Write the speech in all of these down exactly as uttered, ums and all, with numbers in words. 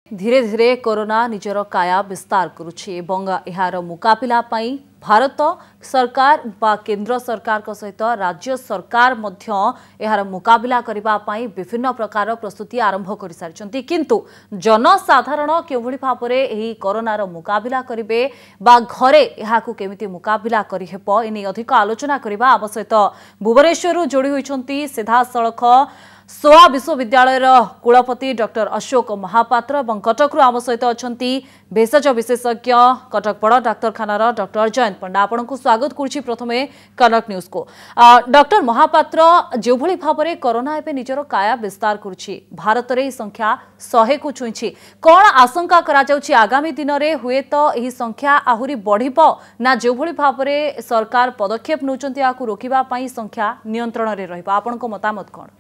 धीरे धीरे कोरोना निजर काया विस्तार करुछि एवं एहार मुकाबिला पाई भारत सरकार बा केंद्र सरकार को सहित राज्य सरकार मध्य एहार मुकाबिला करिबा पाई विभिन्न प्रकार प्रस्तुति आरंभ कर सारिछंती किंतु जनसाधारण केवଳି भाबरे एही कोरोनार मुकाबिला करिवे बा घरे एहाकू केमिति मुकाबिला करि हेबो एनी अधिक आलोचना करिबा आम सहित भुवनेश्वर जोड़ी होइछंती सीधा सड़क सोआ विश्वविद्यालय कुलपति डॉक्टर अशोक महापात्र और कटक आम सहित अच्छा भेषज विशेषज्ञ कटक बड़ डाक्तखानार डॉक्टर जयंत पंडा आपण को स्वागत करुच्ची प्रथमे कनक न्यूज को डॉक्टर महापात्र जो भली भाव में कोरोना एवं निजर काया विस्तार करुच्ची भारत में संख्या शहे को छुई कौन आशंका करा जाउछि आगामी दिन में हुए तो यह संख्या आहुरी बढ़िबो ना जो भली भाव में सरकार पदक्षेप नौचंती आकु रोकिबा पई संख्या नियंत्रण में रहिबो आपण को मतामत कौन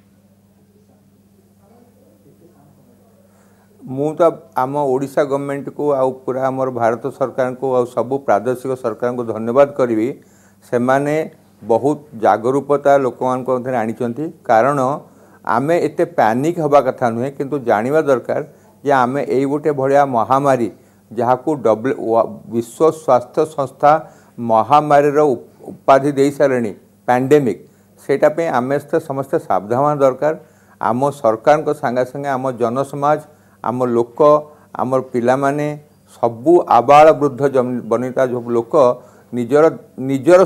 मु तो आम ओडिशा गवर्नमेंट को आउ पूरा आमर भारत सरकार को आउ सबु प्रादेशिक सरकार को धन्यवाद करी से माने बहुत जागरूकता लोक मान आनी कारण आमे एते पैनिक हवा कथा नुहे किंतु जानिबा दरकार जे आमे एई गोटे भलिया महामारी जहाँ को डब्ल्यू विश्व स्वास्थ्य संस्था महामारी उपाधि दे सारे पैंडेमिक सेटा पे आमे समस्त सावधान दरकार आम सरकार को संगे संगे आम जनसमाज आम लोक आम पिला माने सबू आबाल वृद्ध बनिता जो लोक निजर निजर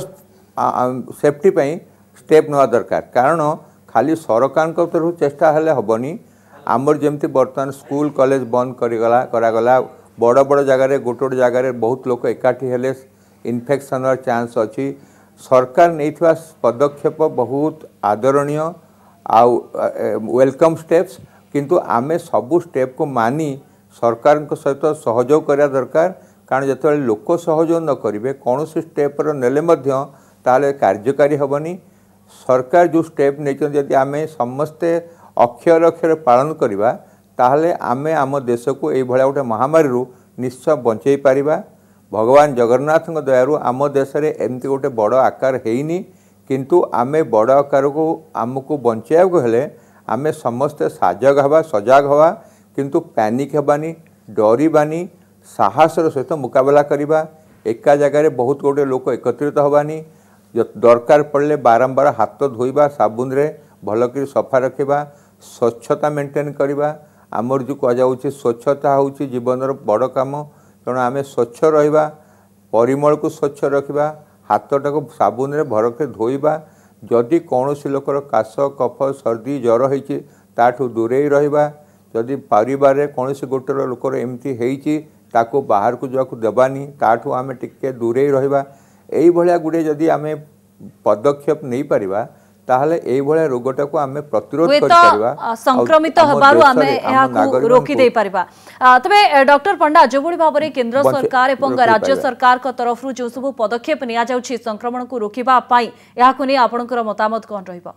सेफ्टी पाई स्टेप नवा दरकार कारण खाली सरकार तरफ चेष्टा हेले हबनी आमर जमती बर्तमान स्कूल कॉलेज बंद करगला करागला बड़ बड़ जगार गोटे गोटे जगार बहुत लोक एकाठी हेले इन्फेक्शन चांस अच्छी सरकार नहीं पदक्षेप बहुत आदरणीय आउ वेलकम स्टेप्स किंतु आमे सबू स्टेप को मानी सरकार सहित सहयोग करा दरकार कारण जो लोक सहयोग न करेंगे कौन सी स्टेप नेले ताले कार्यकारी हेबनी सरकार जो स्टेप नहीं जदि आमे समस्ते अक्षर अक्षर पालन करवा ताहले आमे आम देश को यही गोटे महामारी निश्चय बंचई पारिबा भगवान जगन्नाथ दयारु आम देश में एमती गोटे बड़ आकार हैनी किंतु आमे बड़ आकार को आमको बंचाइया हेले आमे समस्ते सजग हवा सजग हवा किंतु पैनिक हेबानी डरबानी साहसर सहित मुकाबला करवा एका जगार बहुत गोटे लोक एकत्रित हबानी दरकार पड़े बारंबार हाथ धोइबा साबुन रे भलकरी सफा रखा स्वच्छता मेंटेन करवा आमर जो कहुच्छे स्वच्छता हूँ जीवन बड़ काम तेणु आम स्वच्छ रहा परिमल को स्वच्छ रखा हाथटा को साबुन रे भलकरी धोइबा जदि कौन सी लोकर काश कफ सर्दी ज्वर होती ताठू दूरे रहा जदि परिवार कौन सी गोटे लोकर एमती होती ताको बाहर को जाकू देवानी ताठू आम टिके दूरे रहा यही भाया गुड़े जदि आम पदक्षेप नहीं पारिबा ताहले एई भले रोगटा को आमे प्रतिरोध कर परिबा संक्रमित हबारु आमे एहाकू रोकी दे परिबा तबे डॉक्टर पंडा जो भली भाबरे केंद्र सरकार एवं राज्य सरकार को तरफ जो सब पदक्षेप निया जाउछि संक्रमण को रोकिबा पाई एहाकू नै आपनकर मतामत कोन रहिबा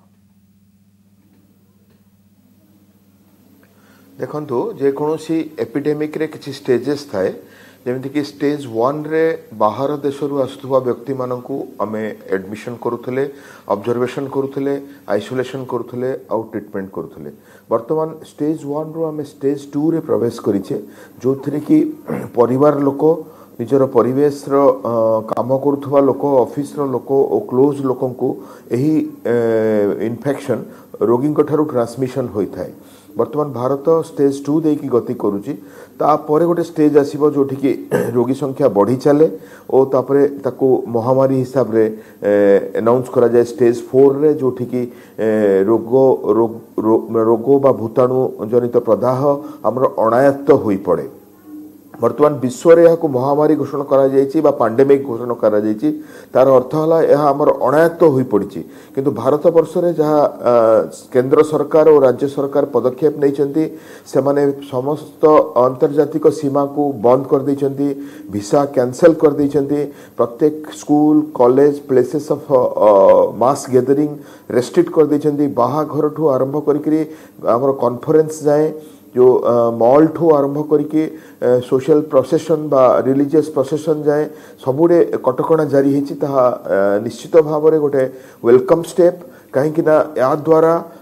देखंतु जे कोनोसी एपिडेमिक रे किछि स्टेजेस थाए जेमती कि स्टेज वन रे बाहर देशरू आसुवा व्यक्ति मानकू आमे एडमिशन करुथले ऑब्जर्वेशन करुथले आइसोलेशन करुथले आउ ट्रीटमेंट करुथले वर्तमान स्टेज वन रो आमे स्टेज टू रे प्रवेश करिछे जो थरे कि परिवार लोक निजर परिवेश रो काम करुथवा लोक ऑफिस रो लोक ओ क्लोज लोकंकू एही इन्फेक्शन रोगी ठारू ट्रांसमिशन होई थाए वर्तमान भारत स्टेज टू दे की गति करुची तापर गोटे स्टेज आसीबो जोठी कि रोगी संख्या बढ़ी चले और तापरे ताको महामारी हिसाब रे अनाउंस करा जाए स्टेज फोर रे जोठी कि रोग रोग रोग बा भूताणु जनित प्रदाह हमर अनायत्त होई पड़े वर्तमान विश्व रे को महामारी घोषणा करा जायछि बा पैंडेमिक घोषणा करा जायछि तार अर्थ हला यह हमर अनायत्त होई पड़िछि किंतु भारत वर्ष रे जहा केंद्र सरकार और राज्य सरकार पदक्षेप नैचंती से माने समस्त अंतर्जातिक सीमा को बंद कर दैचंती वीसा कैंसिल कर दैचंती प्रत्येक school college places of mass gathering restrict कर दैचंती बाहाघर ठू आरंभ करिकरी हमर कॉन्फ्रेंस जाए जो मॉल ठू आरंभ करके सोशल प्रोसेसन बा रिलीजियस प्रोसेसन जाए सबुड़े कटकणा जारी होती निश्चित भाव में गोटे वेलकम स्टेप कहीं या द्वारा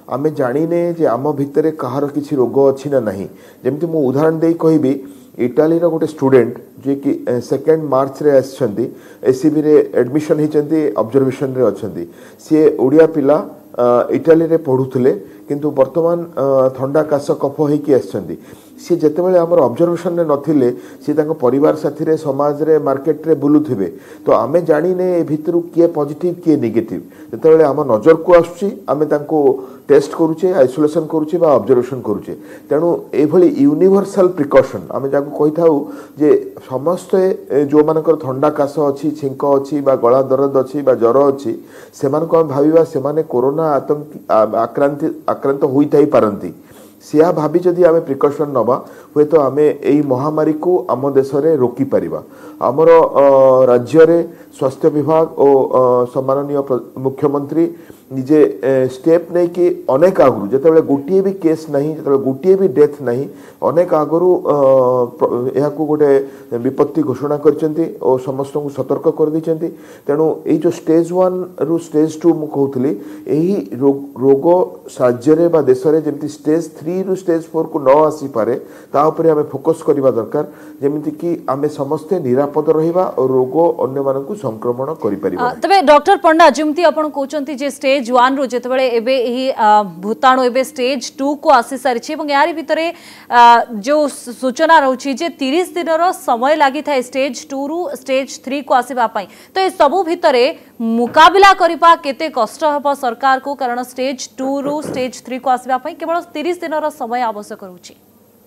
आमे जानिने जे आम भितर कहार किसी रोग अच्छी ना नहीं जमती मु उदाहरण दे कहबी इटाली रो गोटे स्टूडेंट जे कि सेकेंड मार्च रे आछंती एसीबी रे एडमिशन हिचंती ऑब्जर्वेशन रे अछंती सी ओडिया पिला इटाली रे पढुथले किंतु वर्तमान ठंडा काश कफ होइकी आछंती सी जेतेबेले हमर ऑब्जर्वेशन रे नथिले सी ताको परिवार साथी रे समाज रे मार्केट रे बुलुथिबे तो आमे जानिने ए भितरु किए पॉजिटिव किए नेगेटिव जेतेबेले हम नजर को आछी आमे ताको टेस्ट करूचे आइसोलेशन करूचे बा ऑब्जर्वेशन करूचे तेणु ए भली यूनिवर्सल प्रिकॉशन आमे जाको कहि थाउ जे समस्त जो मानकर ठंडा काश अछि छिंक अछि बा गला दर्द अछि बा ज्वर अछि सेमान को भाबिबा सेमाने कोरोना आतंक आक्रांत आक्रांत होई थाई पारंती सिया भाभी जदि आमे प्रिकॉशन नबा हुए तो आमे एई महामारी को आम देश रे रोकी परिबा हमर राज्य रे स्वास्थ्य विभाग और सम्माननीय मुख्यमंत्री निजे स्टेप नहीं कि अनेक आगु जिते गोटे भी केस नहीं जिते गोटे भी डेथ नहीं अनेक आगु यह गोटे विपत्ति घोषणा करचंती और समस्त को सतर्क कर दी तेणु ये जो स्टेज वन रु स्टेज टू मु कहूली यही रोग राज्य बा देश में जमी स्टेज थ्री रु स्टेज फोर को न आसी पारे ता उपरे आमे फोकस करबा दरकार जेमिति कि आमे समस्ते निरापद रहिबा और रोग अन्य मानकु संक्रमण करि परिबा तबे डॉक्टर पंडा जेमिति आपण कहउचंती जे स्टेज वन रु जेतबेले एबे एही भूताणु एबे स्टेज टू को आसी सारिछि एवं यारी भितरे जो सूचना रहउछि जे तीस दिन रो समय लागि थाए स्टेज टू रु स्टेज थ्री को आसीबा पई तो ए सबु भितरे मुकाबला करिबा केते कष्ट हबो सरकार को कारण स्टेज टू रु स्टेज थ्री को आसीबा पई केवल तीस दिन रो समय आवश्यक रहउछि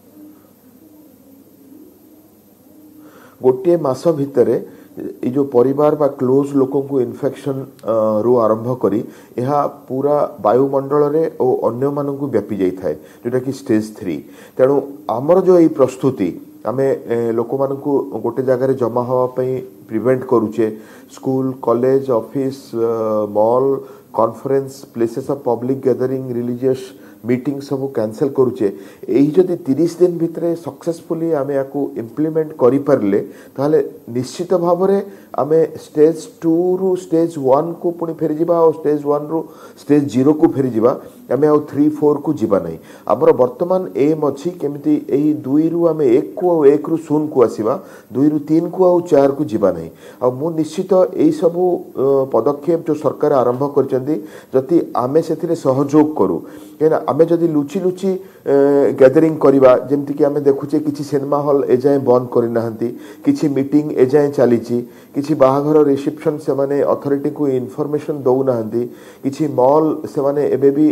गोटे मास भितर ये जो परिवार बा क्लोज लोकों को इन्फेक्शन रो आरंभ करी यह पूरा वायुमंडल रे और अन्य मानन को व्यापी जाई थाए जोटा कि स्टेज थ्री तेणु आमर जो ये प्रस्तुति आमे लोक मान को गोटे जगह जमा हवा पई प्रिवेंट करूचे school college office mall conference places of public gathering religious meeting सब कैंसल करूचे यही जदि तीस दिन भितर सक्सेसफुली आमे याकू इम्प्लीमेंट करि परले ताले निश्चित भाव में आमे स्टेज टू रु स्टेज वन को पुणी फेरी जिबा और स्टेज वन रु स्टेज जीरो को फेरी जिबा आमे आ थ्री फोर को जिबा नहीं आमर वर्तमान एम अच्छी केमिति एही दुई रु आमे एक को एक रु शून्य को आसीबा दुई रु तीन को आ चार को जिबा नहीं आ मु निश्चित एही सब पदक्षेप जो सरकार आरंभ करचंदी जति आमे सेथिरे सहयोग करू केना आमे जदि लुचि लुचि गैदरिंग करवा जमती कि आमे देखुचे किछि सिनेमा हॉल एजाए बंद करि नाहंती किछि मीटिंग एजाए चलीछि किछि बाहाघर रिसेप्शन से माने अथॉरिटी को इन्फॉर्मेशन दउ नाहंती किछि मॉल से माने एबे भी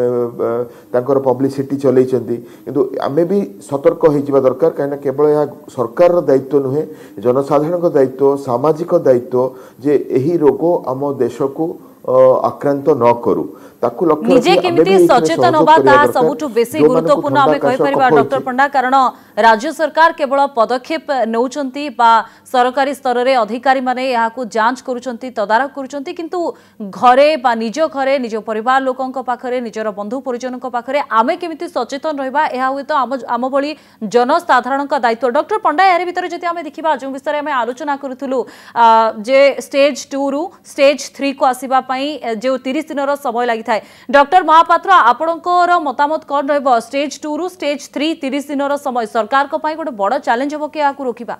तांकर पब्लिसिटी चलैचंती किंतु आमे भी सतर्क होई जिबा दरकार काहेना केवल या सरकार रो दायित्व नुहे जनसाधारण को दायित्व सामाजिक दायित्व जे एही रोग आम देश को आक्रांत न करू ताकु लक्ष्य निजे केमिति सचेतन होबा ता सबुठु बेसी गुरुत्वपूर्ण आमे कहि परिबा डॉक्टर पंडा कारण राज्य सरकार केवल पदक्षेप नउचंती बा सरकारी स्तर रे अधिकारी माने यहा को जांच करूचंती तदारक करूचंती किंतु घरे बा निजो घरे निजो परिवार लोकंक पाखरे निजर बंधु परिजनक पाखरे आमे केमिति सचेतन रहबा एहा होय तो आम आम भली जनसाधारण का दायित्व डॉक्टर पंडा यारे भीतर जति आमे देखिबा जो विषय आमे आलोचना करूथुलु जे स्टेज टू रु स्टेज थ्री को आसीबा जो तीस दिन समय लगी था डॉक्टर महापात्र आपणकर मतामत कौन रहिबो स्टेज टू रु स्टेज थ्री तीस दिन समय सरकार को गोटे बड़ चैलेंज हम कि रोकवा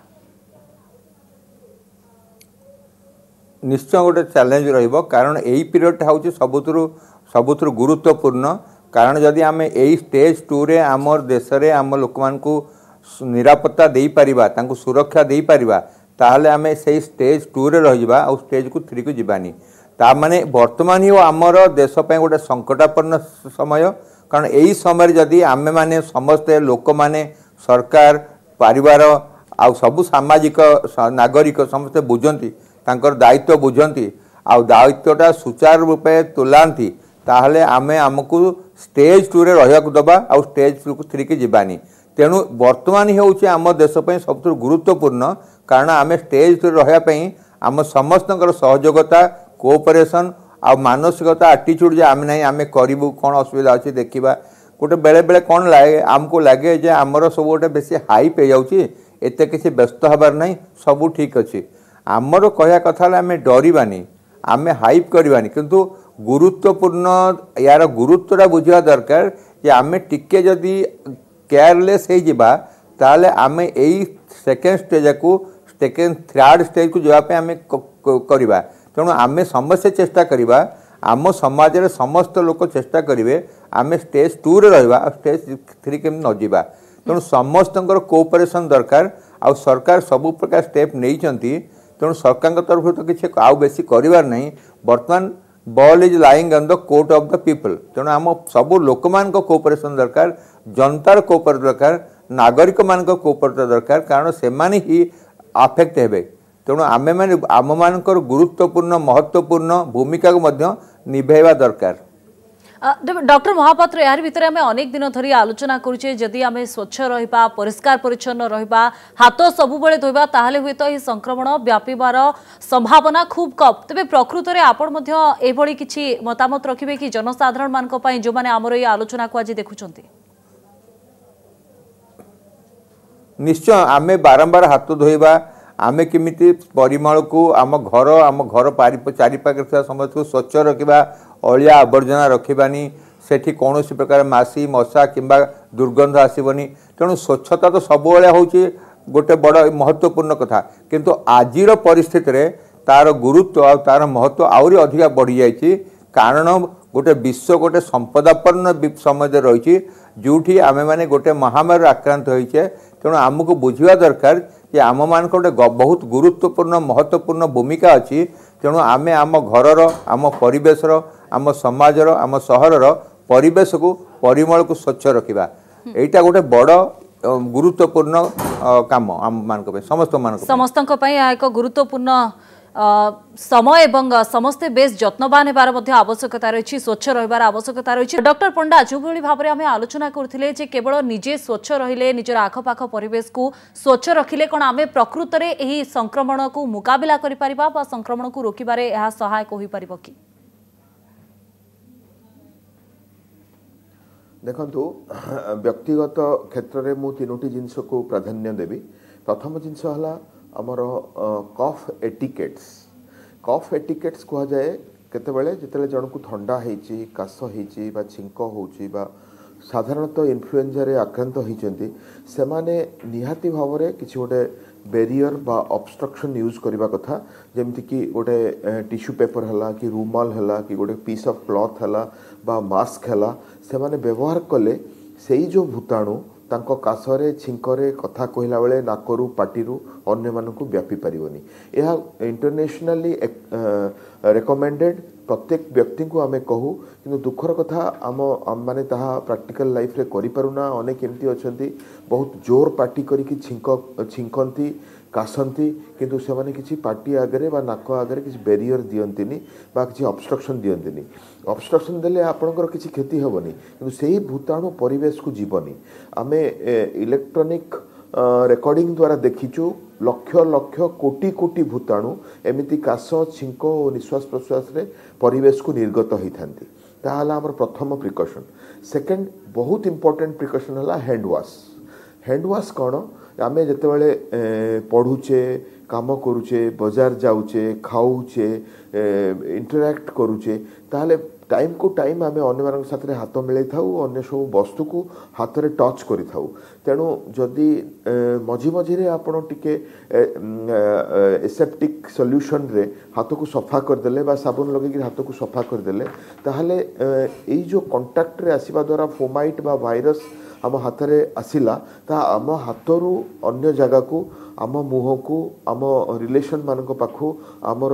निश्चय गोटे चैलेंज रहिबो कारण एई पीरियड हउची सबुतरु सबुतरु गुरुत्वपूर्ण कारण जदि आमे एई स्टेज टू रे आमर देश रे आम लोक मान को निरापत्ता देई परिबा तांको सुरक्षा देई परिबा ताहले आमे सेई स्टेज टू रे रहि जिबा और स्टेज को थ्री को जिबानी ता माने वर्तमान ही आमर देश पे गोटे संकटापन्न समय कारण यही समय जदि आमे माने समस्ते लोक माने सरकार परिवार आ सबु सामाजिक नागरिक समस्ते बुझंती तांकर दायित्व बुझंती आ दायित्वटा सुचारू रूपे तुलांती ताहले आमे हमकु स्टेज टू रे रहिया को दबा आ स्टेज थ्री के जिबानी तेणु वर्तमान ही होउची आम देश पे सबथु गुरुत्वपूर्ण कारण आमे स्टेज टू रे रहिया पई आम समस्तकर सहयोगिता कोऑपरेशन आ मानसिकता एटीट्यूड जे आम नहीं आम करूँ कौन असुविधा अच्छी देखा गोटे बेले बेले कौन लगे आमको लगे जे आमर सब गोटे बेसी हाइप हो जाऊँगी एत किसी व्यस्त हबार नहीं सबू ठीक अच्छे आमर कहया कथा आम डरबानी आमे हाइप करवानी किंतु गुरुत्वपूर्ण यार गुरुत्वटा बुझा दरकार जे आमे टिके जदि केयरलेस हो जिबा ताले आमे एई सेकेंड स्टेज को सेकेंड थर्ड स्टेज को जावाई आमे करबा तेणु आमे समस्त चेष्टा करबा आम समाज रे समस्त लोक चेष्टा करेंगे आमे स्टेज टू रे रहिबा स्टेज थ्री के न जिबा तेणु समस्त कोऑपरेशन दरकार आ सरकार सबु प्रकार स्टेप नहीं चंती तेणु सरकार तरफ तो किसी आउ बेसी करिवार नहीं वर्तमान ball is lying on the court of the people तेणु आम सबु लोक मान कोऑपरेशन दरकार जनतार कोऑपरेट दरकार नागरिक मान कोऑपरेट दरकार कारण से माने ही अफेक्ट हेबे तेणु आमे माने आम मानकर गुरुत्वपूर्ण महत्वपूर्ण भूमिका को मध्य निभाइबा दरकार। डॉक्टर महापात्र यार भितर आम अनेक दिन धरी आलोचना करुचे जदि आम स्वच्छ रहिबा परिष्कार परिच्छन्न रहिबा हाथ सबु बेले धोइबा ताहले हुए तो संक्रमण व्यापीबार संभावना खूब कम तेबे प्रकृत रे आपण मध्य एभली किछि मतामत रखिबे कि जनसाधारण मानक पई जो माने हमर ये आलोचना को आज देखुचंती निश्चय आमे बारंबार हाथ धोइबा आमे किमिति परिमल को आम घर आम घर चारिपाखे समस्त को स्वच्छ रखा अलिया आवर्जना रखानी सेठी कौन प्रकार मासी मशा किंबा दुर्गंध आसबनी तेणु स्वच्छता तो सब हूँ गोटे बड़ महत्वपूर्ण कथा किंतु आजिर परिस्थिति रे तार गुरुत्व आ तार महत्व आहरी अधिका बढ़ी जाइए कारण गोटे विश्व गोटे संपदापन्न समय रही जोठी आमे माने गोटे महामारी आक्रांत होइछे तेणु आमको बुझा दरकार कि आम मान गोटे बहुत गुरुत्वपूर्ण महत्वपूर्ण भूमिका अच्छी तेणु आमे आम घरर आम परिवेशर आम समाजर आम सहरर परिवेश को परिमल को स्वच्छ रखा एटा गोटे बड़ गुरुत्वपूर्ण काम आम मान समस्त मान समस्त एक गुरुत्वपूर्ण समय एवं समस्ते बेस जत्नवान होबार आवश्यकता रही स्वच्छ रहिबार आवश्यकता रही। डॉक्टर पंडा जो भाव में आम आलोचना करथिले जे केवल निजे स्वच्छ रहिले निजर आखपाख परिवेश को स्वच्छ रखिले कौन आम प्रकृत में यही संक्रमण को मुकाबला करि परिबा बा संक्रमण को रोकिबारे यह सहायक होई परिबो कि देखंतु व्यक्तिगत क्षेत्र में मु तीनोटी जिनस को प्राधान्य देवी। प्रथम जिनस हला आमर कफ एटिकेट्स कफ एटिकेट्स कह जाए केतेबेले जितेले जन को ठंडा होइछि काश होइछि बा छिंक होउछि बा साधारणतः इन्फ्लुएंजा रे आक्रांत होइछन्ति से माने निहाती भाव में किसी गोटे बेरियर बा ऑब्स्ट्रक्शन यूज करबा कथा जेमति कि गोटे टिश्यू पेपर हला कि रुमाल हला कि गोटे पीस ऑफ क्लॉथ हला बा मास्क हला से माने व्यवहार कले सेई जो भूताणु तांको कासरे छिंकरे कथा कहला बेले नाकरू पाटिरू अन्य मानकु व्यापी पारिबनी यह इंटरनेशनली रेकमेंडेड प्रत्येक व्यक्ति को आमे कहू किंतु दुखर कथा आम माने ताहा प्रैक्टिकल लाइफ रे करि पारुना अनेक एमती अछंती बहुत जोर पार्टी करिकि छिंक छिंकंती कासंती किंतु से माने किछि पार्टी आगरे बा नाक आगरे किछि बेरियर दियंतिनी बा किछि ऑब्स्ट्रक्शन दियंतिनी ऑब्स्ट्रक्शन देले आपनकर किछि क्षति हेबनी किंतु सेही भूताणु परिवेश को जीवनी आमे इलेक्ट्रॉनिक रेकॉर्डिंग द्वारा देखिचु लक्ष लक्ष कोटी कोटी भूताणु एमिति काश छिंक और निश्वास प्रश्वास रे परिवेश को निर्गत होइथांती ताहाला हमर प्रथम प्रिकॉशन। सेकंड बहुत इंपोर्टेंट प्रिकॉशन हला हैंड वॉश हैंड वॉश कौन आमे जेते बेले पढ़ुचे काम करुचे बाजार जाऊचे खाऊचे इंटरैक्ट करुचे ताहले टाइम को टाइम आमे अन्य मान साथ हाथ मिलाई थाऊ अन्य सब वस्तु को हाथ रे टच करि थाऊ तेणु जदि मझी मझी रे आपण टिके एसेप्टिक सॉल्यूशन रे हाथ को सफा कर देले बा साबुन लगे कि हाथ को सफा कर देले ताहले एई जो कांटेक्ट रे आसीबा द्वारा फोमाइट बा वायरस आम हाथ रे आसिला ता आम हाथरू अन्य जगह को आम मुह को आम रिलेशन मान पाखु आमर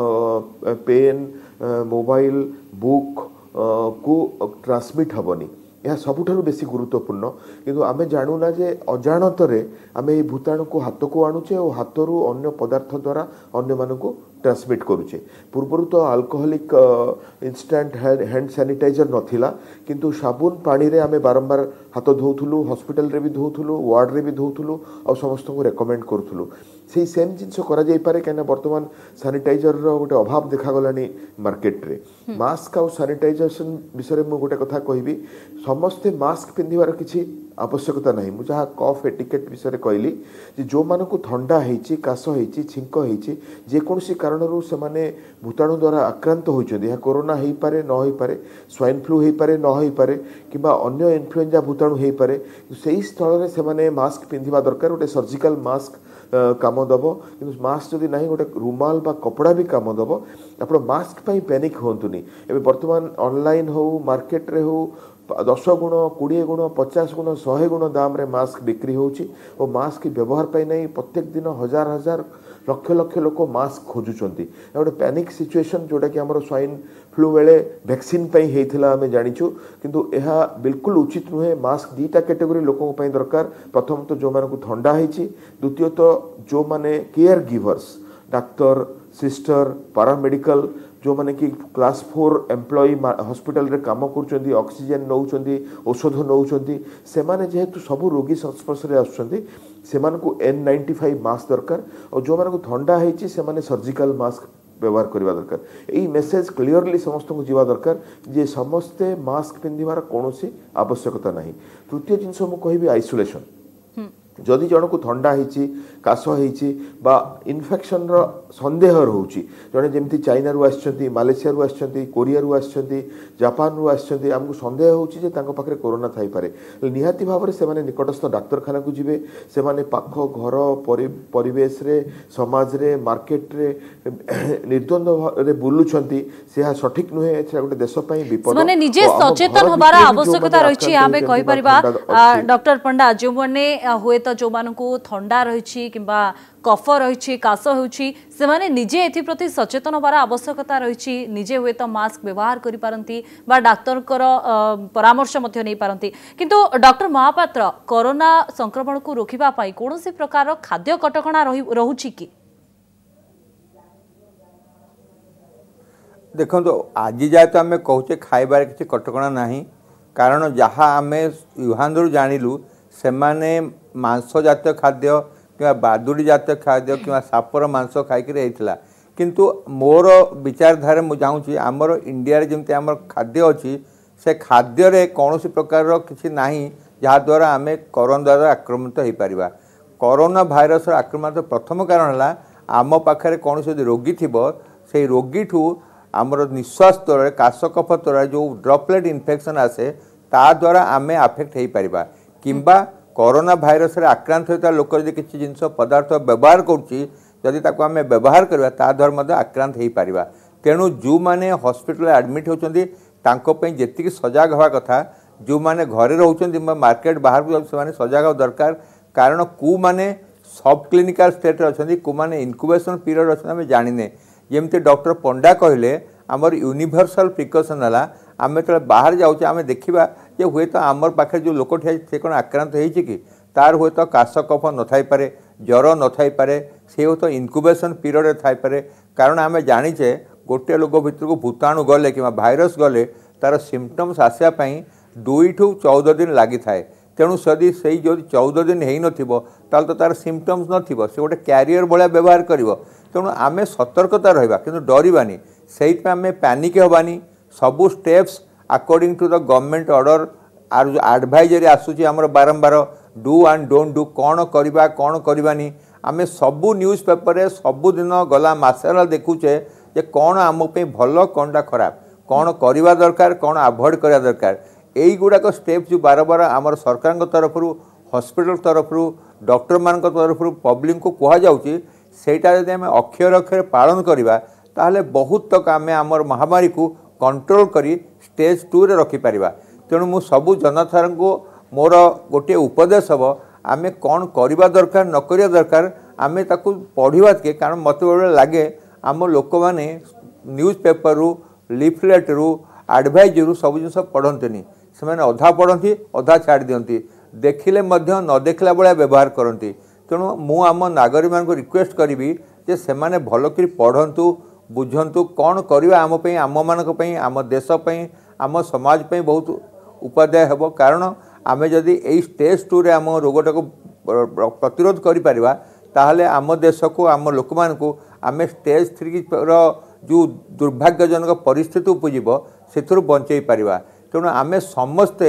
पेन मोबाइल बुक को ट्रांसमिट हेबनी यह सबुठारु बेसी गुरुत्वपूर्ण किंतु आमे जानूना जे अजाणतरे आमे ये भूताणु को हाथ को आणुचे और हाथरू अन्य पदार्थ द्वारा अन्य मान को ट्रांसमिट करुचे पूर्वर तो अल्कोहलिक इंस्टेंट हैंड सैनिटाइजर नथिला किंतु साबुन पानी रे आमे बारंबार हाथ धोउथुलु हॉस्पिटल रे भी धोउथुलु वार्ड रे भी धोउथुलु और समस्त को रेकमेंड करूथुलु से सेम जिनस करा जाई पारे कहना वर्तमान सैनिटाइजर रो गोटे अभाव देखा गलानी मार्केट रे मास्क और सैनिटाइजेशन विषय में गोटे कथा कहबी समस्ते मास्क पिंधिबार किसी आवश्यकता नहीं। मुझे जहाँ कफ एटिकेट विषय कहली जो मानक ठंडा होती काश होती छिंक होती जेकोसी कारण से माने भूताणु द्वारा आक्रांत होती कोरोना हो पारे न हो पारे स्वाइन फ्लू हो पारे न हो पारे कि अन्य इन्फ्लुएंजा भूताणु हो पारे से स्थल से माने मास्क पिंधिबा दरकार गोटे सर्जिकल मास्क काम दब कि मास्क जदि ना गोटे रुमाल बा कपड़ा भी काम दब आप मास्क पैनिक होतुनि एवं बर्तमान ऑनलाइन हो मार्केट रे हो दस गुण कोड़े गुण पचास गुण शहे गुण दाम रे मास्क बिक्री होची और मास्क व्यवहार पाई नहीं प्रत्येक दिन हजार हजार लक्ष लक्ष लोक मास्क खोजुंट गोटे पैनिक सिचुएशन जोटा कि आम स्वाइन फ्लू बेले वैक्सीन होता आम जाचु किंतु यह बिल्कुल उचित नुहे। मास्क दीटा कैटेगोरी लोकों दरकार प्रथम तो जो मानक ठंडा होती द्वितीय तो जो माने caregivers doctor sister paramedical जो माने कि क्लास फोर एम्प्लॉई हॉस्पिटल रे काम कर ऑक्सीजन नौ औषध नौ से माने जेहेतु सबू रोगी संस्पर्श में आसुँच से एन नाइंटी फाइव मास्क दरकार और जो मानक ठंडा होती से माने सर्जिकल मास्क व्यवहार करवा दरकार। यही मेसेज क्लियरली समस्त को जीवा दरकार जे समस्ते मास्क पिंधिबार कौन आवश्यकता नहीं। तृतीय जिनस मु कहबी आइसोलेशन जदि जन को ठंडा होती काश होती इनफेक्शन रो संदेह रोचे जड़े जमी चाइना रु आसछंती मालेशिया रु आसछंती कोरिया रु आसछंती जापान रु आसछंती आमको संदेह होची जे तांको पाखरे कोरोना थाई पारे निहाती भाव से माने निकटस्थ डाक्तरखाना को जिवे से माने पाख घर परिवेश रे समाज रे मार्केट रे निर्द्वंद रे बुलुछंती से सठिक नुहे से गोटे देश पई विपद माने निजे सचेतन होबार आवश्यकता रहिछि आमे कहि परिबा डॉक्टर पंडा जो माने होय तो जो मानकु ठंडा रही कि कफ रही काश होने निजे एप्रति सचेतन होबार आवश्यकता रही निजे हुए तो मास्क व्यवहार करि पारंती बा डाक्तर परामर्श मध्य नहीं पारंती किंतु डॉक्टर महापात्र कोरोना संक्रमण को रोकिबा पाई कौन सी प्रकार खाद्य कटकणा रहुछि कि देखो तो आज जाए तो आम कहचे खाइबार किसी कटकणा नहीं कारण जहाँ आम युहान जानिलु से माने मांस जातीय खाद्य कि बादुड़ी जातीय खाद्य कि सापर मांस खाइक किंतु मोर विचारधारा मुझे चाहूँगी आमर इंडिया रे जमती आमर खाद्य अच्छी से खाद्य रे कौन सी प्रकार किसी नहीं जहाद्वारा आम कोरोना द्वारा आक्रमित हो पार कोरोना भाइरस आक्रमण प्रथम कारण है आम पाखे कौन से रोगी थी से रोगी ठू आमर निश्वास द्वारा काश कफ द्वारा जो ड्रपलेट इन्फेक्शन आसे ता द्वारा आम आफेक्ट हो पार किंबा कोरोना भाइरस रे आक्रांत होता लोक जब किसी जिनस पदार्थ व्यवहार करुँची आम व्यवहार करवा ता द्वारा आक्रांत हो पार तेणु जो मैंने हॉस्पिटल एडमिट होती जी सजग हवा कथा जो मैंने घरे रोचे मार्केट बाहर को से सजग दरकार कारण कौ मैंने सब क्लिनिकल स्टेट अच्छा कौ मैंने इनक्यूबेशन पीरियड अच्छा आम जाने जमती डॉक्टर पंडा कहले आमर यूनिवर्सल प्रिकसन है आम जो बाहर जाऊे आम देखा जे हुए तो आमर पाखे जो लोक ठिया से कौन आक्रांत होती कि तार हुए तो काश कफ न थाई पारे ज्वर न थाई पारे से हुए तो इनक्यूबेशन पीरियड थाई पारे कारण आम जानीचे गोटे लोक भितर को भूताणु गले कि भाइरस गले तार सिम्पटम्स आसापी दुई ठू चौदह दिन लगी थाए तेणु सदी से जो चौदह दिन हो ना तो तार सिम्पटम्स न से गोटे क्यारियर भाया व्यवहार कर तेणु आम सतर्कता रहा कि डरवानी से आम पैनिक हबानी सबू steps according to the government order आर जो एडवाइजरी आसूची आमर बारंबार डू एंड डोंट डू कौन करवा कौन करवानी आम सबू न्यूज पेपर सबुदिन गला मसेला देखुचे जे कौन आम भल कौनटा खराब कौन करवा दरकार कौन अवॉइड करवा दरकार यही गुड़ाक स्टेप जो बार बार आमर सरकार तरफ हॉस्पिटल तरफ डॉक्टर मान तरफ पब्लिक को कहुच्छी सेटा जब आम अक्षर अक्षर पालन करवा ताहले बहुत तक आम आमर महामारी को कंट्रोल करी स्टेज टू रे रखिपर तेणु मु सबू जनसाधारण को मोर गोटे उपदेश हम आम कौन करवा दरकार न करवा दरकार आम ताकू पढ़ा के कारण मत बड़े लगे आम लोक मैंने न्यूज पेपर रु लिफलेट रु एडभाइज रु सब जिन पढ़ते से अधा पढ़ती अधा छाड़ दिखती देखिले मध्य न देखला भाया व्यवहार करती तेणु मु आम नागरिक मान रिक्वेस्ट करी जे से माने भल कर पढ़तु बुझंतु कौन करवा आम आम मानक आम देशपाई आम समाज पे बहुत उपाध्याय हे कारण आम जदि यही स्टेज टू रे आम रोगटा को प्रतिरोध करिपरिबा ताहले आम देश को आम लोक मानकु आम स्टेज थ्री रो जो दुर्भाग्यजनक परिस्थिति उपजीव से बंचई पारिबा तेणु आम समस्ते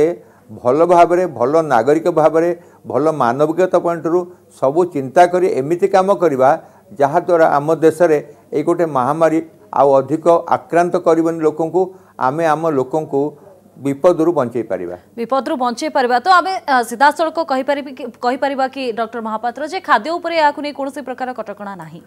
भल भाव भल नागरिक भाव भल मानविकता पॉइंट रु सबू चिंता करी एमिति काम करवा जहाँद्वारा आम देश में ये गोटे महामारी आउ अधिक आक्रांत करबनी लोक आमे आम लोक विपद रु बंचई पारिबा विपद रु बंचई पारिबा। तो आमे सीधा सड़क कहि परिबी कहि परिबा कि डॉक्टर महापात्र जे खाद्य उपरे याकु नै कोनोसी प्रकार कटकणा नाही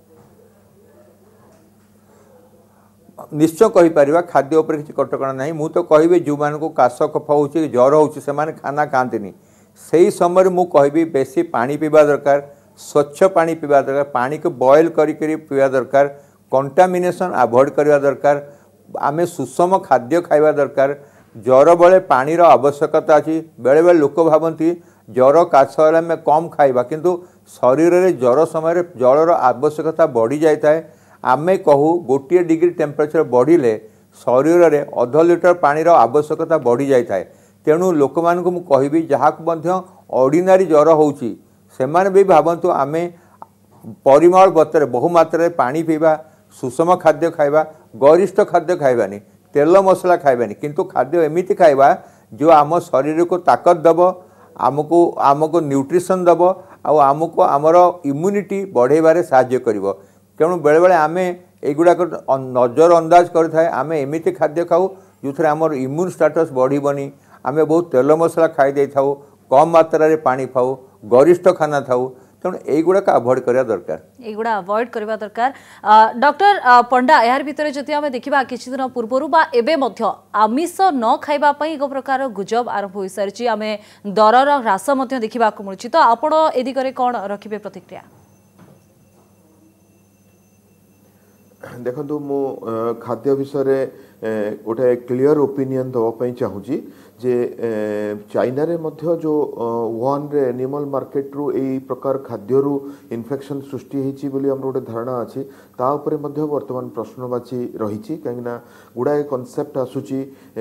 निश्चय कहि परिबा खाद्य उपरे किछि कटकणा नाही मु तो कहबे जो मान को काश कफ होछि ज्वर होछि से माने खाना खांतिनी सेही समय मु कहबी बेसी पानी पीबा दरकार स्वच्छ पानी पीबा दरकार पानी को बॉयल करी करी पीबा दरकार कंटामिनेशन अवॉइड करवा दरकार आमे सुषम खाद्य खाइबा दरकार ज्वर बेले पानी रो आवश्यकता अछि बेले बेले लोक भाबंती ज्वर काश वाला में कम खाइबा किंतु शरीर रे ज्वर समय जलर आवश्यकता बढ़ी जाय थाए आमे कहू गोटे डिग्री टेम्परेचर बढ़िले शरीर रे अध लिटर पानी रो आवश्यकता बढ़ी जाय थाए तेणु लोक मान को मु कहबी जहा को मध्य ऑर्डिनरी ज्वर होउची से माने भी भाबंतु आमे परिमल बतरे बहु मात्रा पानी पीबा सुषम खाद्य खाइबा गरिष्ठ खाद्य खाइबानी तेल मसला खाइबानी किंतु खाद्य एमिति खाइबा जो आम शरीर को ताकत दब आमको आमको न्यूट्रिशन दब आउ आमको आमर इम्यूनिटी बढ़ेबारे साहाय्य करिवो तेणु बेले बेले आमे एगुड़ाक नजर अंदाज करें आम एमती खाद्य खाऊ जो थे आम इम्यून स्टेटस बढ़ीबनी आम बहुत तेल मसला खाई दे था कम मात्रा रे पानी खाऊ गरिष्ठ खाना खाऊ तेणु यहीगुड़ाक अवॉइड करवा दरकार एगुड़ा अवॉइड करवा दरकार। डॉक्टर पंडा यार भितर जदि आम देखा किछि दिन पूर्व बा एबे मध्य आमिष न खाइबा पई एक प्रकार गुजब आरंभ हो सारी आम दरर ह्रास देखा मिलूँ तो आपण ए दिगरे कौन रखिबे प्रतिक्रिया? देखो मु खाद्य विषय गोटे क्लियर ओपिनियन दवाई चाहूँगी जे चाइना रे मध्य जो वुहान रे एनिमल मार्केट रु एई प्रकार खाद्य रु इन्फेक्शन सृष्टि होईची बोली हमर गोटे धारणा अछि ता उपरे मध्य वर्तमान प्रश्नवाची रहिची काहेना गुडाए कॉन्सेप्ट आसुची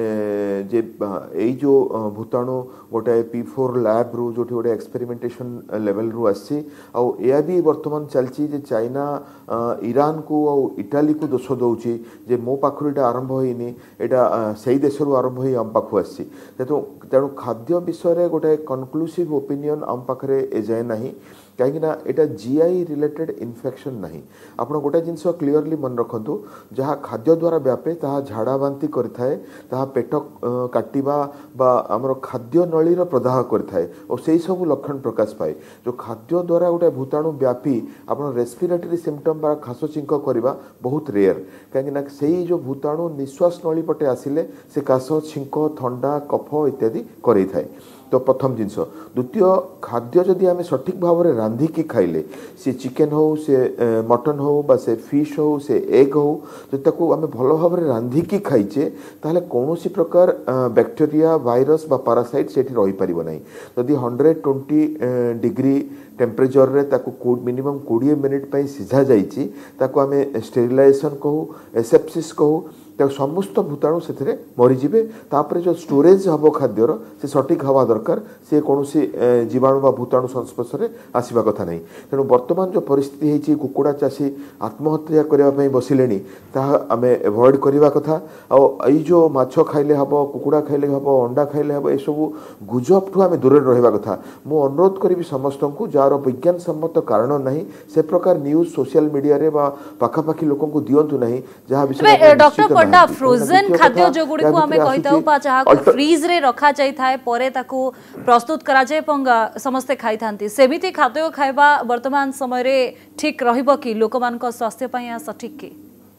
जे एई जो भूताणु गोटे पी फोर लैब रु जोठी गोटे एक्सपेरिमेंटेशन लेवल रु आसी आ एया भी वर्तमान चलची जे चाइना ईरान को आ इटाली को दोष दउची जे मो पाखरु एटा आरंभ होइनी एटा सेही देश रु आरंभ होई हम पाखु आसी तेणु तेणु खाद्य विषय गोटे कनक्लूसिव ओपिनियन आम पाखे एजाए ना कहीं एटा जीआई रिलेटेड इन्फेक्शन नहीं आपड़ गोटे जिनस क्लीयरली मन रखु जहाँ खाद्य द्वारा व्यापे ताहा झाड़ा बांती करें ताहा पेट काटिबा बा आमर खाद्य नलीर प्रदाह करें और से सब लक्षण प्रकाश पाए जो खाद्य द्वारा गोटे भूताणु व्यापी आप रेस्पिरेटरी सिम्पटम बा खास छिंक करवा बहुत रेयर कहीं से जो भूताणु निश्वास नली पटे आसिले से काश छिंक थंडा कफ इत्यादि करें थाए तो प्रथम जिनस द्वितीय खाद्य जदि आम सठिक भाव में रांधिकी खाइले से चिकेन हो से मटन हो बा से फिश हो से एग हो तो आम भल भाव में रांधिकी खाइचे ताहले कौनसी प्रकार बैक्टेरिया वायरस बा पारासाइट से रही पारिबो नाही जदि हंड्रेड ट्वेंटी डिग्री टेम्परेचर रे ताकू मिनिमम कोड़े मिनिट पर सीझा जाइए ताकू आम स्टेरिलाइजेशन कहू एसेप्सिस कहू तो समस्त भूताणु से मरीजे तापर जो स्टोरेज हम खाद्यर से सठिक हवा दरकार से कौन जीवाणु बा भूताणु संस्पर्श में आसवा कथा नहीं तेणु बर्तमान जो परिस्थिति होती कुकुड़ा चाषी आत्महत्या करने बसिले आम एवॉइड करवा कथा आई जो माछ खाइले हम कुकुड़ा खाइले हम अंडा खाइले हम ये सब गुजब ठू आम दूर रहा कथा मु अनुरोध करी समस्त को जार विज्ञान सम्मत कारण ना से प्रकार न्यूज सोशल मीडिया रे बा पाखापाखी लोक दिंतु ना जहाँ विषय पंडा फ्रोजन खाद्य जो गुडी को हमें कहिताउ बा चाहा को फ्रीज रे रखा जाय थाए परे ताकू प्रस्तुत करा जाय पंग समस्त खाई थांती सेमिति खाद्य खाइबा वर्तमान समय रे ठीक रहिबो कि लोकमान को स्वास्थ्य पय आ सठिक के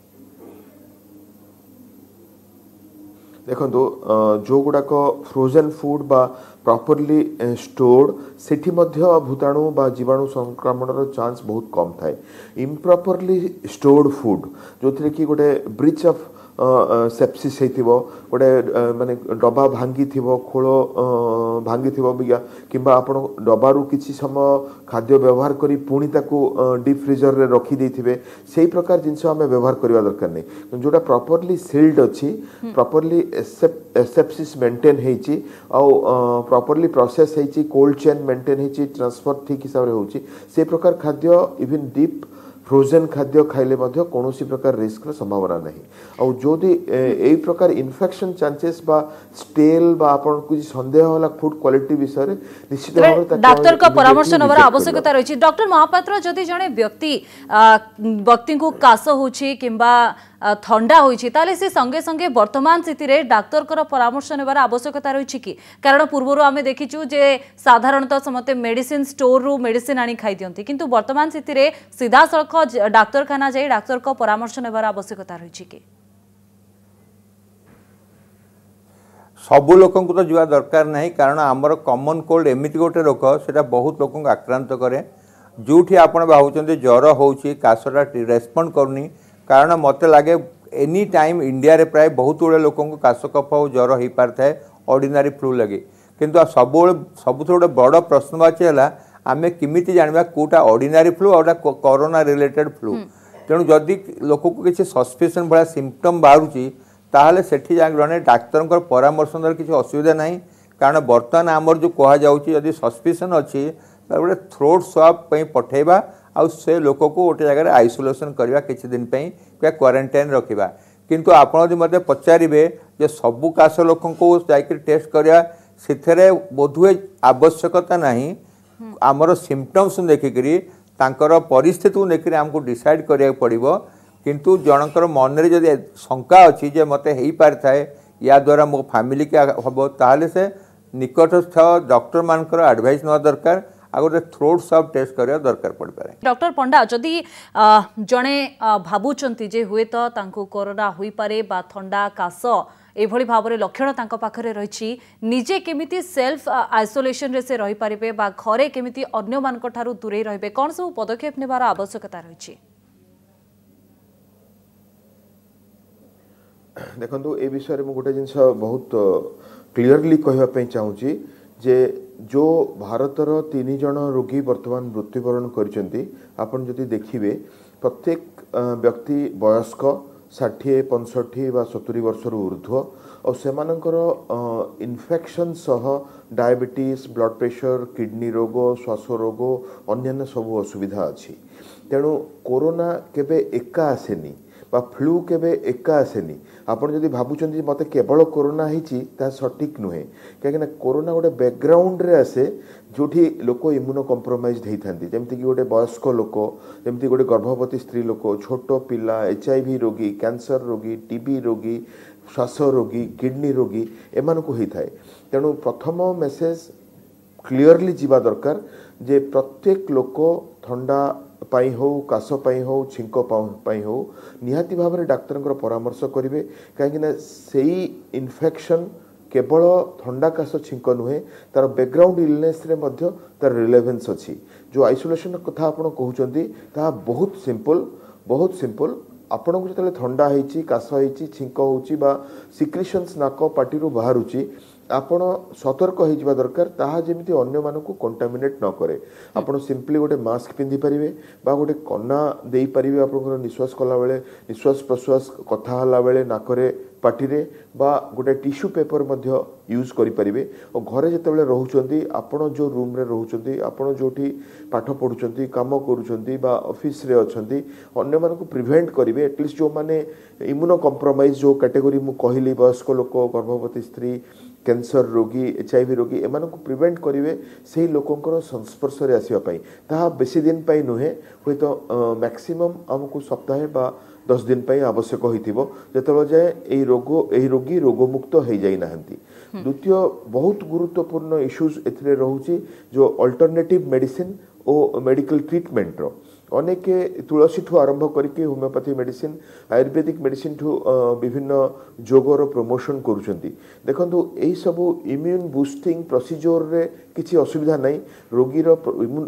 देखो जो गुड़ाक फ्रोजन फूड बा प्रॉपरली स्टोर्ड सेठी मध्य भूताणु बा जीवाणु संक्रमण चांस बहुत कम थाए इम्प्रॉपरली स्टोर्ड फूड जो थे कि गोटे ब्रीच ऑफ सेप्सिस गोटे माने डबा भांगी खोल भांगी कि डबारू किसी समय खाद्य व्यवहार करी पुणी ताकू डीप फ्रीजर रे रखी देथिबे सेही प्रकार जिनस आम व्यवहार करवा दरकार नहीं जोटा प्रॉपरली सील्ड अच्छी प्रॉपरली एसेप्सिस मेंटेन होईची आउ प्रॉपरली प्रोसेस होईची कोल्ड चेन मेंटेन होईची ट्रांसफर ठीक हिसाब रे होची से प्रकार खाद्य इवन डीप फ्रोजेन खाद्य खाइले मध्य कोनोसी प्रकार रिस्क र संभावना नहीं और जोदी एई प्रकार इन्फेक्शन चांसेस बा स्टेल बा आपन कुछ संदेह होला फूड क्वालिटी विषय रे निश्चित भाव रे डॉक्टर का परामर्श नवर आवश्यकता रही छी। डॉक्टर महापात्र जदि जणे व्यक्ति व्यक्ति को कास होछि किंबा ठंडा होइछि ताले से संगे संगे वर्तमान स्थिति रे डाक्टर कर परामर्श नेबार आवश्यकता रही कि कारण पूर्व आमे देखिछु जे साधारणतः समते मेडिसिन स्टोर रु मेडिसिन आनी खाई दियंती किंतु वर्तमान स्थिति रे सीधा सड़क डाक्तरखाना जाई डाक्तर को परामर्श नेबार आवश्यकता रही कि सबु लोक तो जुआ दरकार नहीं कारण आमर कॉमन कोल्ड एमती गोटे रोग से बहुत लोक आक्रांत करे जोठी आपण भावुचंदी ज्वर होउछि कासटा रेस्पोंड करनी कारण मत लगे एनी टाइम इंडिया रे प्राय बहुत गुड़े लोक काश कफ और ज्वर हो पार था ऑर्डिनरी फ्लू लगे किंतु सब सब गोटे बड़ प्रश्नवाची है आमे किमिति जानबा कोटा ऑर्डिनरी फ्लू और कोरोना रिलेटेड फ्लू तेणु जदि लोक को किसी सस्पिशन भाया सिम्पटम बाहरुची ताहले सेठी जने डाक्तर परामर्श किसी असुविधा नहीं कारण बर्तमान आमर जो कह जाऊँगी सस्पिशन अच्छी गोटे थ्रोट स्वाब पठेबा आउ से लोक को गोटे जगह आइसोलेशन करवा किसी दिन क्या क्वारंटाइन रखा किंतु आपड़ मत पचारे जे सबू काश लोक को जाकर टेस्ट करवा से बोधुए आवश्यकता नहीं आमर सिम्पटम्स देखिकी तांकर परिस्थिति को देखिए आमको डिसाइड करिया पड़िबो किंतु जनकर मन रे जदि शंका अच्छी जे मते हेई पार थाए या द्वारा मो फैमिली के हबो ताहले से निकटस्थ डॉक्टर मानकर एडवाइस न दरकार आगोटे थ्रोट स्वाब टेस्ट करिया दरकार पड़ पारे। डॉक्टर पंडा जदि जणे भाबुचंती जे हुए तो तांको कोरोना होई पारे बा ठंडा कास एभली भाव में लक्षण तांको पाखरे रही निजे केमिति सेल्फ आइसोलेशन रे से रही पारिबे बा घरे केमिति अन्य मानक ठारू दूरे रहिबे कोन सब पदक्षेप नेबार आवश्यकता रही देखो ए विषय में गोटे जिनस बहुत क्लियरली कहवाई चाहूँगी जे जो भारतर तीन जन रोगी वर्तमान मृत्युवरण करछंती आपण जदि देखिबे प्रत्येक व्यक्ति वयस्क षाठी पैंसठी व सत्तरी वर्ष ऊर्ध्व और सेमानकर इन्फेक्शन सह डायबिटीज ब्लड प्रेशर किडनी रोग श्वास रोग अन्य सब असुविधा अच्छी तेणु कोरोना केबे एका आसेनी बा फ्लू केबे एका आसेनी आपण जदि भाबुचंदी मते केवल कोरोना हिची ता सटीक नुहे कहीं कोरोना गोटे बैकग्राउंड रे आसे जोठी लोक इम्यूनो कम्प्रोमाइज होती जमती कि गोटे वयस्क लोक जमती गोटे गर्भवती स्त्री लोक छोट पिला एचआईवी रोगी कैंसर रोगी टीबी रोगी श्वास रोगी किडनी रोगी एमान को होता है तेणु प्रथम मेसेज क्लियरली जीवा दरकार जे प्रत्येक लोक ठंडा पाई हो काश पाई हो छिंक पाई हो निहाती भाव में डाक्तर परामर्श करेंगे कहीं से इन्फेक्शन केवल ठंडा काश छिंक नुहे तार बैकग्राउंड इलनेस रे मध्य तार रिलेवेंस अच्छी जो आइसोलेशन कथा आपण कहते ता बहुत सिंपल बहुत सिंपल आपण को जो ठंडा होती काश होती छिंक होची बा सिक्रिशंस नाक पाटी बाहर आपण सतर्क हो दरकार ताहा जेमिति अन्य मानक कंटामिनेट न करे आपण सिंपली गोटे मास्क पिंधि पारिबे बा गोटे कन्ना देई पारिबे आपनकर निश्वास कला बेले निश्वास प्रश्वास कथा हला बेले नाकरे पाटी रे बा गोटे टिश्यू पेपर मध्य यूज करि पारिबे और घरे जेतेबेले रहउचंती आपण जो रूम रे रहउचंती आपण जोठी पाठ पढुचंती काम करूचंती बा ऑफिस रे अछंती अन्य मानक प्रिवेंट करिवे एटलीस्ट जो माने इम्यूनो कॉम्प्रोमाइज जो कैटेगरी मु कहली वयस्क लोक गर्भवती स्त्री कैंसर रोगी एचआईवी रोगी एमान को प्रिवेंट करेंगे से लोकंर संस्पर्श रे आसवाई ताहा बेसी दिन पाई नुहे हुए तो मैक्सिमम आमको सप्ताहे बा दस दिन पाई आवश्यक होइथिबो जेतबे जाए एही रोग एही रोगी रोगमुक्त हो जाई नाहंती। द्वितीय बहुत गुरुत्वपूर्ण इश्यूज एथिरे रहउची जो अल्टरनेटिव मेडिसिन और मेडिकल ट्रीटमेंट रो अनेक तुलसी ठू आरंभ करके होमियोपैथी मेडिसिन आयुर्वेदिक मेडिसिन ठू विभिन्न जोगर प्रमोशन करुचंती देखंतु एही सब इम्यून बूस्टिंग प्रोसीजर रे किसी असुविधा नहीं रोगी रो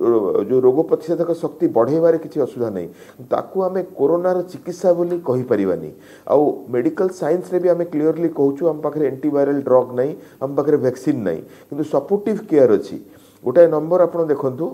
जो रोग प्रतिषेधक शक्ति बढ़ेबार किसी असुविधा नहीं ताकू आमे कोरोना रो चिकित्सा बोली कहि परिबानी आउ मेडिकल साइंस रे भी आमे क्लियरली कहूछु हम पाखरे एंटीवायरल ड्रग नहीं हम पाखरे वैक्सीन नहीं किंतु सपोर्टिव केयर अछि गोटे नंबर आपण देखंतु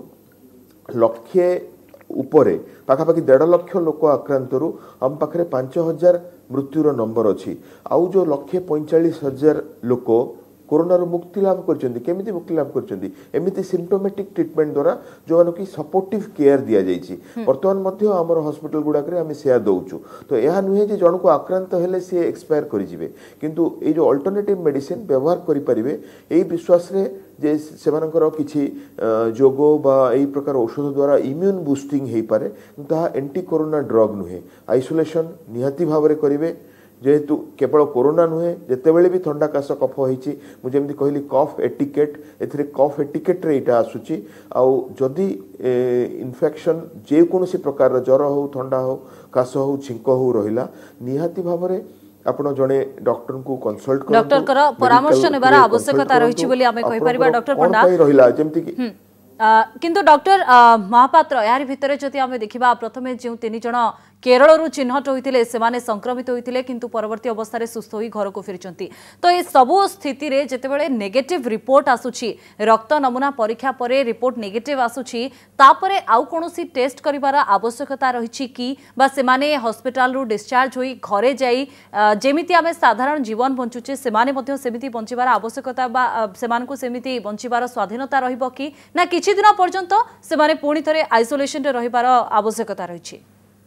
लक्ष्य उपरे पाखापाखि देढ़ लक्ष लोक आक्रांतरू हम पाखे पांच हजार मृत्युर नंबर अच्छी आउ जो लक्षे पैंचाश हजार लोक कोरोना मुक्ति लाभ करमी मुक्ति लाभ करमती सिम्टोमेटिक ट्रिटमेंट द्वारा जो मान कि सपोर्टिव केयर दि जाइए बर्तमान आम हॉस्पिटल गुड़ाक से दौचु तो यह नुहे कि जन को आक्रांत हेले सी एक्सपायर करेंगे किंतु ये जो अल्टरनेटिव मेडिसिन व्यवहार करेंगे यही विश्वास रे जे सेमानकर किछि जोगो बा एई प्रकार औषध द्वारा इम्यून बूस्टिंग हो पारे ताहा एंटी कोरोना ड्रग नुहे आइसोलेशन निहाती भाव में करेंगे जेहेतु केवल कोरोना नुहे जितेबले भी थंडा काश कफ होती मुझे कहली कफ एटिकेट ए कफ एटिकेट रे इटा आसुची आउ जदि इन्फेक्शन जेकोसी प्रकार ज्वर हो थंडा हो काश हो छिंक हो रहिला निहाती भाव में आपण जने डॉक्टर को कंसल्ट कर डॉक्टर कर परामर्श नेबार आवश्यकता रहिछि बोली आमे कहि परिबा डॉक्टर पंडा कोन रहिला जेमति कि किंतु डॉक्टर महापात्र यार भितर जदि आमे देखिबा प्रथमे जे तीन जण केरल चिन्हट होते से संक्रमित होते किंतु परवर्ती अवस्था सुस्थ हो घर को फिरचंती तो ये सबू स्थिति रे जेतेबेले नेगेटिव रिपोर्ट आसुची रक्त नमूना परीक्षा परे रिपोर्ट नेगेटिव आसुची तापरे आउ कोनोसी टेस्ट करिवार आवश्यकता रहिछि कि बा सेमाने हॉस्पिटल रु डिस्चार्ज होई घरे जाई जेमिति आमे साधारण जीवन बंचुचे सेमाने मध्ये सेमिति बंचिबार आवश्यकता बा सेमान को सेमिति बंचिबार स्वाधीनता रहिबो कि ना किछि दिन पर्यंत सेमाने पुणी थरे आइसोलेशन रे रहिबार आवश्यकता रहिछि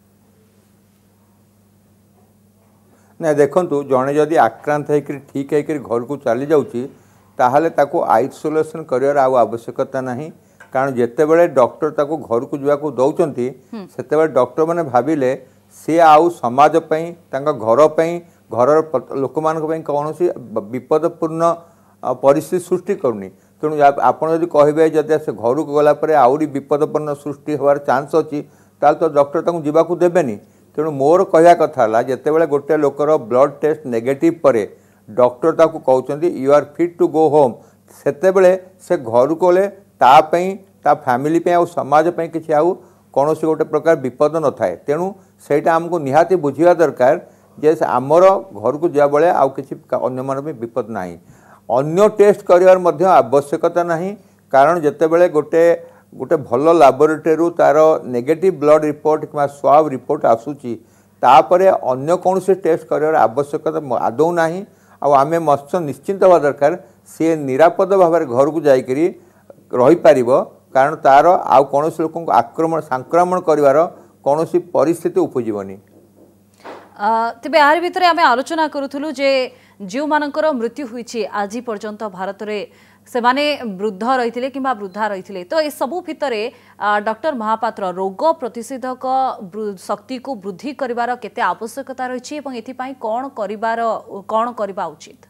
ना देखु जड़े जदि आक्रांत हो ठीक है घर को चली जाऊँगी ताहले ताको आइसोलेशन कर आवश्यकता नहीं कारण जितेबले डॉक्टर ताको घर को जावाक दौरान से डॉक्टर मैंने भाविले सी आउ समाज घर घर लोक मान कौन विपदपूर्ण परिस्थिति सृष्टि करूनी तेणु आपड़ जब कहे जदि से घर को गलापर आहरी विपदपूर्ण सृष्टि होवार चांस अच्छी तो डॉक्टर ताको जावाक देवेनी तेणु मोर कहया कथा है जितेबले गोटे लोकर ब्लड टेस्ट नेगेटिव परे डॉक्टर ताकू कहते you are fit to go home सेतेबले से घर को गले तापाई ता फैमिली पे आउ समाज पे किसी आउ कौन गोटे प्रकार विपद न थाए तेणु सेटा आमको निहाती बुझिया दरकार जे आमर घर को जा बेले आउ किसी अन्य मान विपद ना अन्य टेस्ट करिवार मध्य आवश्यकता नहीं कारण जितेबले गोटे गोटे भल लैबोरेटरी तार नेगेटिव ब्लड रिपोर्ट कि स्वाब रिपोर्ट आसूची तापरे अन्य कौन से टेस्ट कर आवश्यकता आदौ ना आम मत्स्य निश्चिंत हवा दरकार सी निरापद भाव घर को जाकरी रहीपर कारण तार आउ कौन लोक आक्रमण संक्रमण कर कौन परिस्थिति उपजीवनी तेबे यार भितर आम आलोचना करूँ जे जो मानकर मृत्यु हुई आज पर्यंत भारत में से माने वृद्ध रही कि वृद्धा रही तो ये सबू भितर डॉक्टर महापात्र रोग प्रतिषेधक शक्ति को वृद्धि करिवार केते आवश्यकता रही एथिपाई कौन करिवार कौन करबा उचित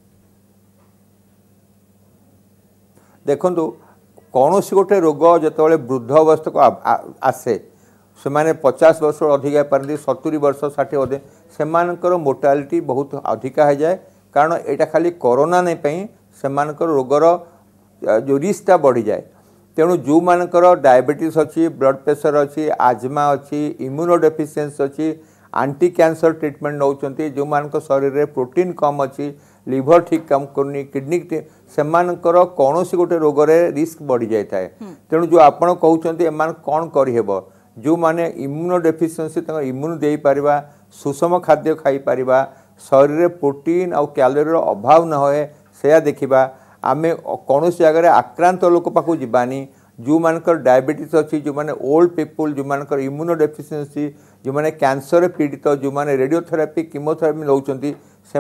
देखंतु कौन गोटे रोग जिते वृद्ध अवस्था को आसे से माने पचास वर्ष अधिक पारती सतुरी वर्ष षाठी अधे से मोर्टालिटी बहुत अधिका हो जाए कारण यहाँ खाली कोरोना नहीं सेमानकर रोगर जो रिस्कटा बढ़ी जाए तेणु जो मानकर डायबिटीज अच्छी ब्लड प्रेशर अच्छी आजमा अच्छी इम्यूनोडेफिशिएंसी अच्छी आंटी कैंसर ट्रीटमेंट नौकरी जो मान शरीर में प्रोटीन कम अच्छी लिवर ठीक काम करनी किडनी सेमानकर कौन गोटे रोगर रिस्क बढ़ी जाए तेणु जो आपण कहते एम कौन करहेब जो माने इम्यूनोडेफिशिएंसी इम्यून दे पारिबा सुषम खाद्य खाई पारिबा शरीर में प्रोटीन और कैलोरी अभाव न होए से देखा आम कौन जगह आक्रांत लोक पाक जावानी जो मानकर डायबिटीज अच्छी जो मैंने ओल्ड पीपुल जो मानकर इम्यूनोडेफिशिएंसी जो मैंने कैंसर पीड़ित जो मैंने रेडियोथेरापी कीमोथेरापी नौकरी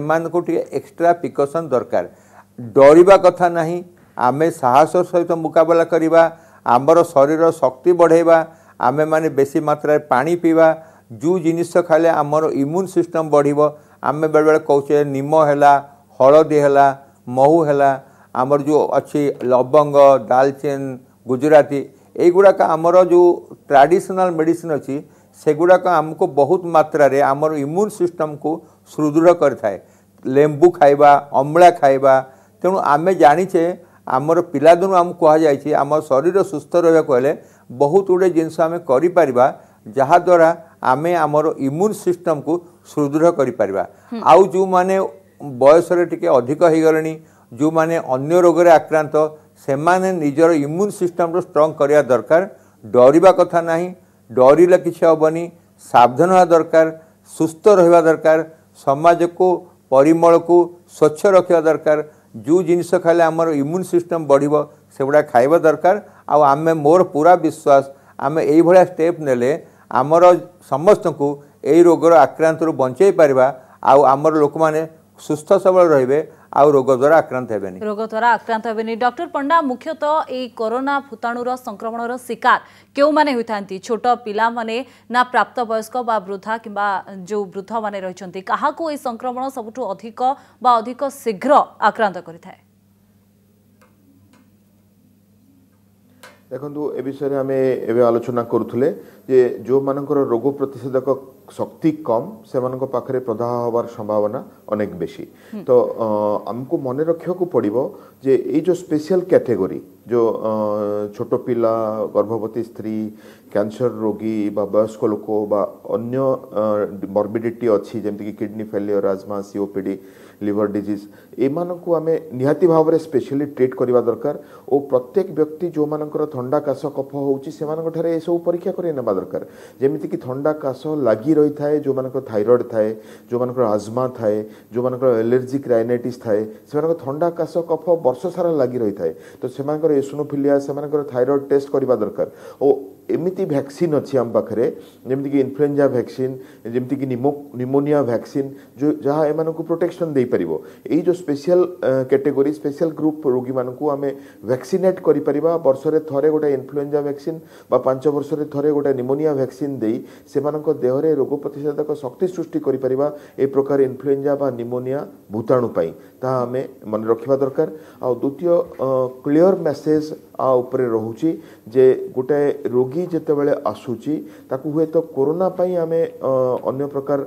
से एक्स्ट्रा प्रिकॉशन दरकार डरवा कथा नहीं आम साहस सहित मुकाबला करवा आमर शरीर शक्ति बढ़ेवा आमे माने बेसी मात्रा पानी पीवा जो जिनिस खाले आमर इम्यून सिस्टम बढ़िबो आमे बेले बेले कहचे निम हैला हलदी हैला महू हैला आमर जो अच्छी लवंग दालचीन गुजराती एगुड़ाक आमर जो ट्रेडिशनल मेडिसिन अच्छी सेगुड़ाक आमको बहुत मात्रा रे आमर इम्यून सिस्टम को सुदृढ़ करथाए लेंबू खाइबा अमला खाइबा तेणु आमे जानिचे आमर पिलादिन आम कहुई आम शरीर सुस्थ रहा कहले बहुत गुड़े जिनस आम कर जहाद्वारा आम आमर इम्यून सिस्टम को सुदृढ़ कर आउ जो माने बयस टिके अधिक हो गले जो माने अन्य रोग आक्रांत से माने निजर इम्यून सिस्टम रो स्ट्रॉन्ग करिया दरकार डरवा कथा नहीं डरिले किसी हेनी सावधान होगा दरकार सुस्थ रहा दरकार समाज को परिमल को स्वच्छ रखा दरकार जो जिनिस खाइले आमर इम्यून सिस्टम बढ़िबो सेगुड़ा खाइबा दरकार आ आमे मोर पूरा विश्वास आमे एई भलिया स्टेप नेले आमर समस्त को एई रोगर आक्रांत रु बंचाई परिबा आ आमर लोक माने सुस्थ सबल रहिबे आ रोग द्वारा आक्रांत हेबेनी रोग द्वारा आक्रांत हेबेनी। डॉक्टर पंडा मुख्यतः ए कोरोना भूताणुर संक्रमणर शिकार केउ माने होइथांती छोट पिला माने ना प्राप्त वयस्क बा वृद्धा किंबा जो वृद्ध माने रहिचंती काहा को ए संक्रमण सबटु अधिक बा अधिक शीघ्र आक्रांत करिथाय? देखो ए विषय आम एवं आलोचना करुले जे जो मानकर रोग प्रतिषेधक शक्ति कम से पाखे प्रदाह हबार संभावना अनेक बेसी तो आमको मन रखा पड़ो जे ये जो स्पेशल कैटेगरी जो छोट पिला गर्भवती स्त्री कैंसर रोगी बा वयस्क लोक बा अन्य मॉर्बिडिटी अच्छी जमती कि किडनी फेलियर आजमा सीओपीडी लिवर डिजीज एमान को आम निहाती भाव में स्पेशली ट्रीट करवा दरकार और प्रत्येक व्यक्ति जो मानकर थंडा काश कफ होउची से मानकर ये सब परीक्षा कर नेबा दरकार जेमिति कि थंडा काश लगी रही थाए जो मानकर थायराइड थाए जो मानकर आजमा थाए जो मानकर एलर्जिक राइनाइटिस थाए से मानकर थंडा काश कफ वर्ष सारा लगी रही थाए तो से मानकर एसोनोफिलिया से मानकर थायराइड टेस्ट करवा दरकार और एमिति वैक्सीन अच्छी आम पाखे जमीक कि इन्फ्लुएंजा वैक्सीन जमीक कि निमोनिया वैक्सीन जो जहाँ एम को प्रोटेक्शन दे पार यही जो स्पेशल कैटेगरी स्पेशल ग्रुप रोगी मानक आम वैक्सीनेट कर वर्ष रे थरे गोटे इन्फ्लुएंजा वैक्सीन बा पांच वर्ष रे थरे गोटे निमोनिया वैक्सीन दे से देहरे रोग प्रतिषेधक शक्ति सृष्टि कर प्रकार इन्फ्लुएंजा बा निमोनिया भूताणु पाई ताहा आम मन रखा दरकार आ द्वितीय क्लियर मेसेज आ उपरे रहुची जे गोटे रोगी जेतेबेले आसुची ताकू हुए तो कोरोना पाई आमे अन्य प्रकार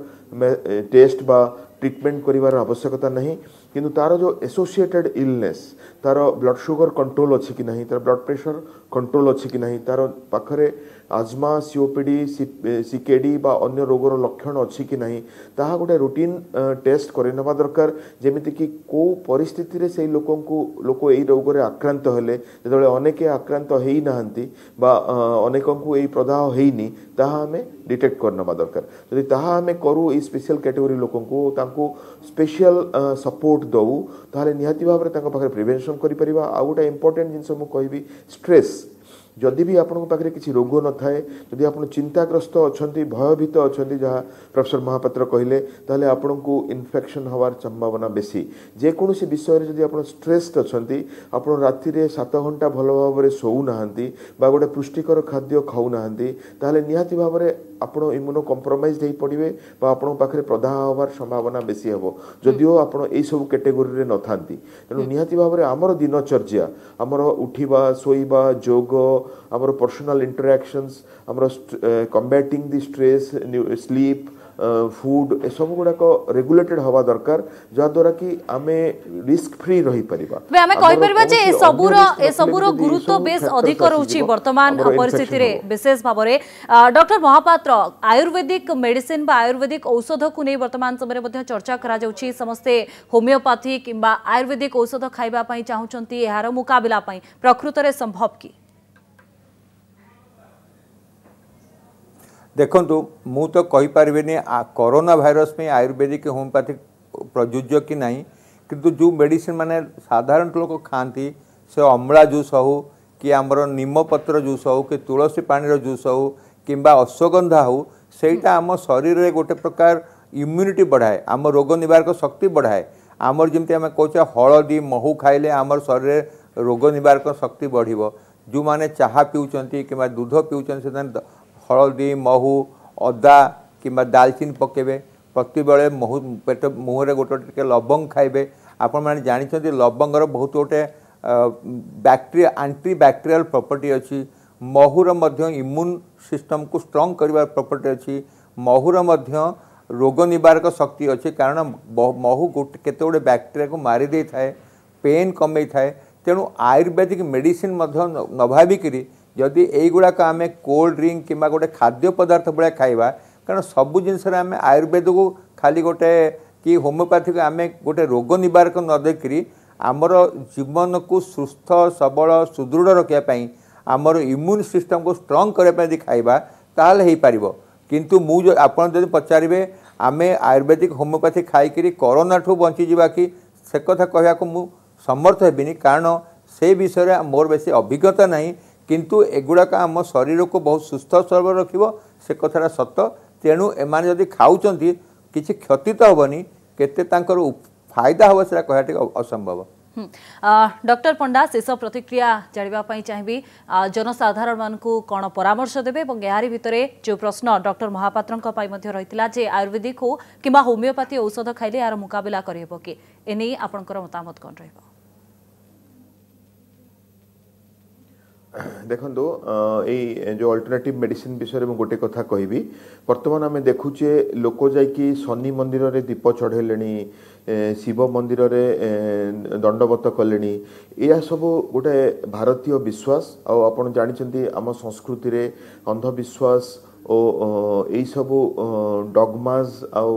टेस्ट बा ट्रीटमेंट करिवार आवश्यकता नहीं किंतु तार जो एसोसिएटेड इलनेस तार ब्लड शुगर कंट्रोल अच्छी कि नहीं तार ब्लड प्रेशर कंट्रोल अच्छी कि नहीं तार पाखरे आजमा सीओपीडी सीकेडी बा अन्य रोगर लक्षण अच्छी कि नहीं ताहा गोटे रूटीन टेस्ट करे नबा दरकार जेमिति कि को परिस्थिति रे से लोक को लोक एई रोग रे आक्रांत हेले जेतबेले अनेके आक्रांत हेई नाहंती बा अनेक को एई प्रदाह हेइनी ताहा हमें डिटेक्ट कर नबा दरकार यदि ताहा हमें करू एई स्पेशल कैटेगरी लोक को तांको स्पेशल सपोर्ट दऊ ताहले निहाती भाव रे तांको पाखरे प्रिवेंशन करि परिबा आ गोटे इंपोर्टेंट जिंस मु कहबी स्ट्रेस जदि भी आपन पाखे किसी रोग न थाए जदि आप चिंताग्रस्त अच्छा भयभीत अच्छा जहाँ प्रोफेसर महापात्र कहले ताहले आपन को इन्फेक्शन हवार संभावना बेसी जेकोसी विषय में जदि आप स्ट्रेस्ड अच्छा आप राति रे सात घंटा भल भाव में शोऊ ना बा गोटे पुष्टिकर खाद्य खाऊ ना ताहले निहाती भाव में आपण इम्यूनो कम्प्रोमाइज हो पड़े आपन पाखे प्रदाह हवार संभावना बेसी हे जदिओ आप सब कैटेगोरी रे न थांती तेणु निहाती भाव में आमर दिनचर्या आमर उठिबा शोइबा जोग आमर पर्सनल इंटरैक्शंस आमर combatting the stress sleep food ए सब गुड़ाक रेगुलेटेड हवा दरकार जहाद्वारा कि आमे रिस्क फ्री रही परिबा बे आमे कहि परिबा जे ए सबुर ए सबुर गुरुत्व बेस अधिक रहउची वर्तमान परिस्थिति रे विशेष भाव रे डॉक्टर महापात्र आयुर्वेदिक मेडिसिन बा आयुर्वेदिक औषध को नै वर्तमान समय मध्ये चर्चा करा जाउची समस्ते होमियोपैथी किंबा आयुर्वेदिक औषध खाइबा पई चाहुचंती एहार मुकाबिला पई प्रकृत रे संभव की देखु मु तो कहीपर कोरोना भाइरस में आयुर्वेदिक होमियोपैथिक प्रयोज्य कि नहीं किंतु जो मेडिसिन माने साधारण लोग खाती से अमला जूस हो कि आमर नीमपत्र जूस हो कि तुलसी पानी जूस हो कि अश्वगंधा हो सेटा आम शरीर में गोटे प्रकार इम्यूनिटी बढ़ाए आम रोग निवारक शक्ति बढ़ाए आमर जमी आम कहे हलदी महू खाइले आमर शरीर रोग निवारक शक्ति बढ़ जो मैंने चाह पीउछंती कि दूध पीउछंती हलदी महू अदा कि दालचीनी पकेबे प्रति बेले महू पेट मुहर गोटे टे लवंग खाइबे आपण मैंने जानते लवंगर बहुत गोटे बैक्टेरिया एंटी बैक्टेरियल प्रॉपर्टी अच्छी महूर मध्य इम्यून सिस्टम को स्ट्रॉन्ग करने प्रॉपर्टी अच्छी महूर मध्य रोग निवारक शक्ति अच्छी कारण महू गोटे केते गोटे बैक्टेरिया को मारी दे थाए पेन कमे थाए तेणु आयुर्वेदिक मेडिसिन न भाविकी जदि यहीगुड़ाक आम कोल्ड ड्रिंक कि गोटे खाद्य पदार्थ भाया खाइबा कारण सबु जिनस आयुर्वेद को खाली गोटे कि होमियोपैथी आम गोटे रोग निवारक न देखिरी आमर जीवन को सुस्थ सबल सुदृढ़ रखापी आमर इम्यून सिस्टम को स्ट्रॉन्ग करने खाइबा ताहले हो पार किंतु मुझे आपड़ जब पचारे आम आयुर्वेदिक होमियोपैथी खाई कोरोना ठू बंची जा कि से कथा कहया को मु समर्थ हेबिनी कारण से विषय मोर बेसी अभिज्ञता नहीं किंतु एगुड़ाक आम शरीर को बहुत सुस्थ सबल रखिबो से कथाटा सत तेणु एमाने जदि खाउचंती किछि क्षति तो हेबनी केते तांकर फायदा हम से कह असंभव। डॉक्टर पंडा शेष प्रतिक्रिया जानापी चाहिए जनसाधारण मानू कौन परामर्श देवे और यार भितर जो प्रश्न डॉक्टर महापात्र रही जे आयुर्वेदिक हो कि होमियोपैथी औषध खाइले यार मुकाबला करहब कि एने आपंकर मतामत कौन रहा? देखो ये जो अल्टरनेटिव मेडिसिन विषय में गोटे कथा कहबी वर्तमान आम देखुचे लोक जाकि शनि मंदिर रे दीप चढ़ेले शिव मंदिर रे दंडवत कले यह सब गोटे भारतीय विश्वास आपन जानी आम संस्कृति रे अंधविश्वास ओ यही सब डॉगमाज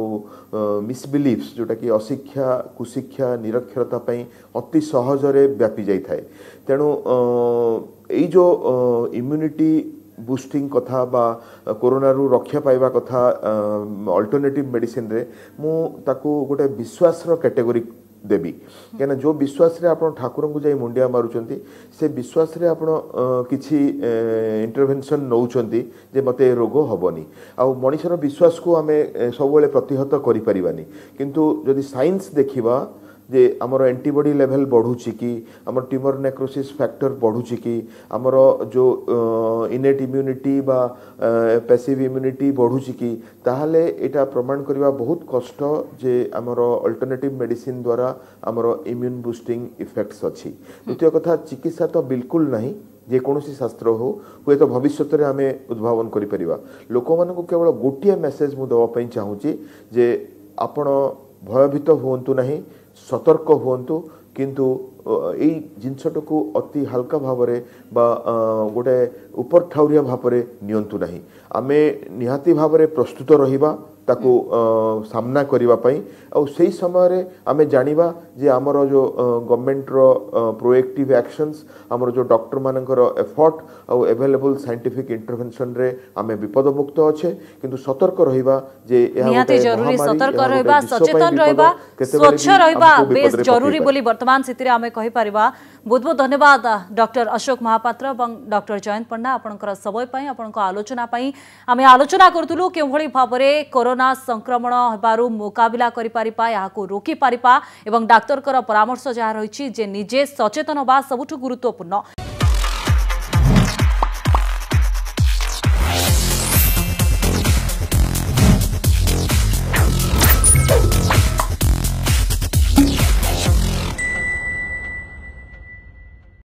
आउ मिसबिलीफ्स जोटा कि अशिक्षा कुशिक्षा निरक्षरता अति सहजरे व्यापी जाए तेणु यही जो इम्यूनिटी बूस्टिंग कथा बा कोरोना रु रक्षा पाइबा कथा अल्टरनेटिव मेडिसिन रे मु ताकू गोटे विश्वास रो कैटेगरी देवी क्या जो विश्वास रे आपण ठाकुर को जाई मुंडिया मारुचंती से विश्वास रे आपण किछि इंटरवेंशन नौचंती जे मते रोग हबनी आ मनुष्यर विश्वास को आमे सब बेले प्रतिहत करि परिबानी किंतु जदि साइंस देखिबा जे आमर एंटीबॉडी लेवल बढ़ुची कि आमर ट्यूमर नेक्रोसिस फैक्टर बढ़ुची कि आमर जो इनेट इम्यूनिटी बा पैसिव इम्यूनिटी बढ़ुची कि ताहले एटा प्रमाण करबा बहुत कष्ट जे आमर अल्टरनेटिव मेडिसिन द्वारा आमर इम्यून बूस्टिंग इफेक्ट्स अच्छी। द्वितीय कथा चिकित्सा तो बिल्कुल नहीं जेकोसी शास्त्र हो हुए तो भविष्य में आम उद्भावन करें लोक मान केवल गोटे मेसेज मुझे देवाई चाहूँगी जे आपण भयभीत हुंतु नहीं सतर्क हुंतु किंतु यही जिनसटू अति हल्का भावरे बा गोटे उपर ठाउरिया भावरे नियंतु नहीं आमे निहाती भावरे प्रस्तुत रहिबा ताकू सामना करिबा पई और सही समय रे आमे जानिबा जे हमर जो गवर्नमेंट रो प्रोएक्टिव एक्शंस हमर जो डॉक्टर मानकर एफर्ट और अवेलेबल साइंटिफिक इंटरवेंशन रे आमे विपद मुक्त अच्छे किंतु सतर्क रहिबा जे निहाती जरूरी सतर्क रहिबा सचेतन रहिबा स्वच्छ रहिबा बेस जरूरी बोली वर्तमान स्थिति रे आमे कहि परिबा। बहुत बहुत धन्यवाद डॉक्टर अशोक महापात्र और डॉक्टर जयंत पंडा आपनकर समय पई आपनकर आलोचना पई आमे आलोचना करथुलु के भली भाबरे कोरोना संक्रमण हेबारु मुकाबला करि परिपा याको रोकी परिपा एवं डाक्टर कर परामर्श जहा रहिछि जे निजे सचेतन बा सबुठु गुरुत्वपूर्ण।